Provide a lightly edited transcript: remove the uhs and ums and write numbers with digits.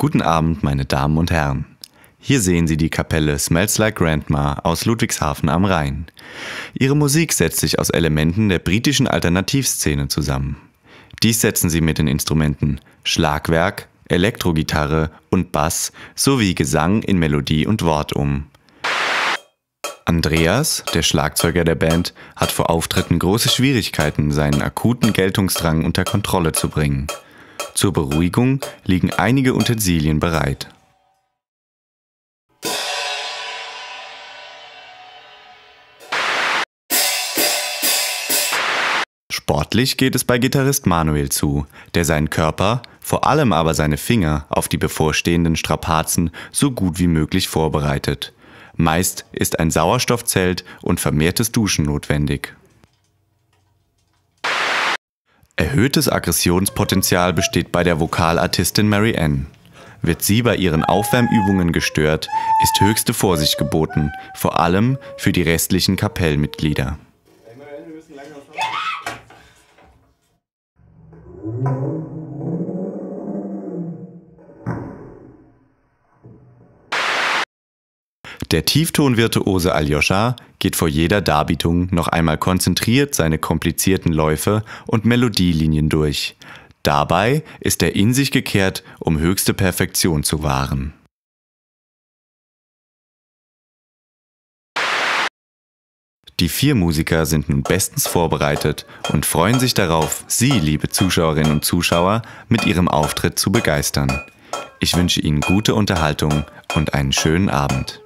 Guten Abend, meine Damen und Herren. Hier sehen Sie die Kapelle Smells Like Grandma aus Ludwigshafen am Rhein. Ihre Musik setzt sich aus Elementen der britischen Alternativszene zusammen. Dies setzen sie mit den Instrumenten Schlagwerk, Elektrogitarre und Bass sowie Gesang in Melodie und Wort um. Andreas, der Schlagzeuger der Band, hat vor Auftritten große Schwierigkeiten, seinen akuten Geltungsdrang unter Kontrolle zu bringen. Zur Beruhigung liegen einige Utensilien bereit. Sportlich geht es bei Gitarrist Manuel zu, der seinen Körper, vor allem aber seine Finger, auf die bevorstehenden Strapazen so gut wie möglich vorbereitet. Meist ist ein Sauerstoffzelt und vermehrtes Duschen notwendig. Erhöhtes Aggressionspotenzial besteht bei der Vokalartistin Mary Ann. Wird sie bei ihren Aufwärmübungen gestört, ist höchste Vorsicht geboten, vor allem für die restlichen Kapellmitglieder. Der Tieftonvirtuose Aljoscha geht vor jeder Darbietung noch einmal konzentriert seine komplizierten Läufe und Melodielinien durch. Dabei ist er in sich gekehrt, um höchste Perfektion zu wahren. Die 4 Musiker sind nun bestens vorbereitet und freuen sich darauf, Sie, liebe Zuschauerinnen und Zuschauer, mit ihrem Auftritt zu begeistern. Ich wünsche Ihnen gute Unterhaltung und einen schönen Abend.